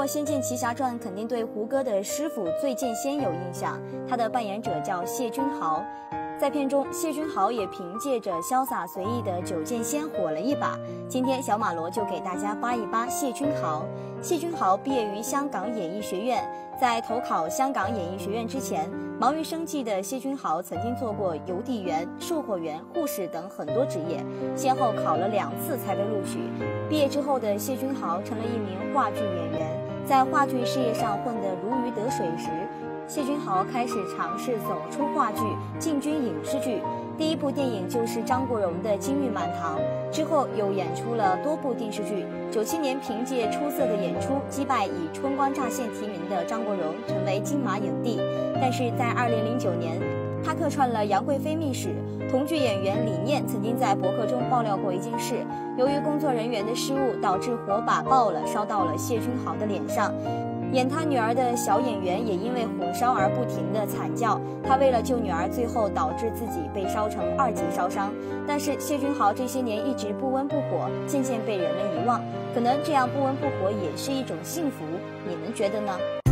仙剑奇侠传》，肯定对胡歌的师傅醉剑仙有印象，他的扮演者叫谢君豪。在片中，谢君豪也凭借着潇洒随意的九剑仙火了一把。今天小马罗就给大家扒一扒谢君豪。谢君豪毕业于香港演艺学院，在投考香港演艺学院之前，忙于生计的谢君豪曾经做过邮递员、售货员、护士等很多职业，先后考了2次才被录取。毕业之后的谢君豪成了一名话剧演员，在话剧事业上混得如鱼得水时，谢君豪开始尝试走出话剧，进军影视剧。第一部电影就是张国荣的《金玉满堂》，之后又演出了多部电视剧。97年凭借出色的演出击败以《春光乍现》提名的张国荣，成为金马影帝。但是在2009年，他客串了《杨贵妃秘史》，同剧演员李念曾经在博客中爆料过一件事：由于工作人员的失误，导致火把爆了，烧到了谢君豪的脸上。演他女儿的小演员也因为火烧而不停地惨叫，他为了救女儿，最后导致自己被烧成2级烧伤。但是谢君豪这些年一直不温不火，渐渐被人们遗忘，可能这样不温不火也是一种幸福，你们觉得呢？